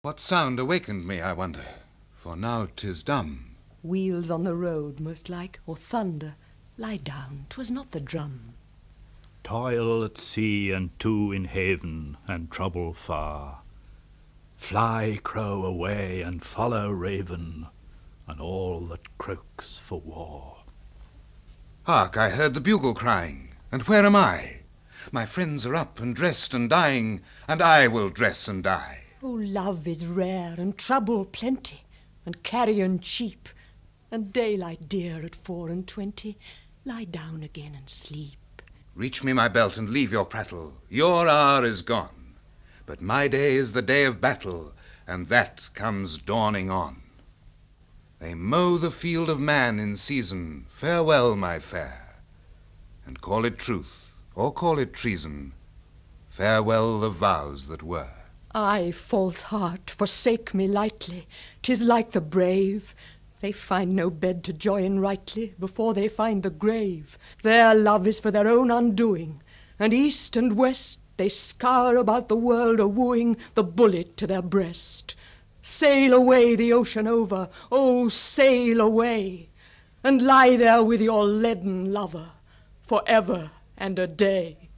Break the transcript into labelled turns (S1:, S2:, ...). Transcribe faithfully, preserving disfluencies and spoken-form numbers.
S1: What sound awakened me, I wonder, for now 'tis dumb.
S2: Wheels on the road, most like, or thunder. Lie down, 'twas not the drum.
S3: Toil at sea and two in haven, and trouble far. Fly, crow, away, and follow, raven, and all that croaks for war.
S1: Hark, I heard the bugle crying, and where am I? My friends are up and dressed and dying, and I will dress and die.
S2: Oh, love is rare, and trouble plenty, and carrion cheap, and daylight dear at four and twenty. Lie down again and sleep.
S1: Reach me my belt and leave your prattle. Your hour is gone, but my day is the day of battle, and that comes dawning on. They mow the field of man in season. Farewell, my fair, and call it truth, or call it treason. Farewell the vows that were.
S2: Ay, false heart, forsake me lightly. 'Tis like the brave. They find no bed to joy in rightly before they find the grave. Their love is for their own undoing, and east and west they scour about the world a-wooing the bullet to their breast. Sail away the ocean over, oh, sail away, and lie there with your leaden lover for ever and a day.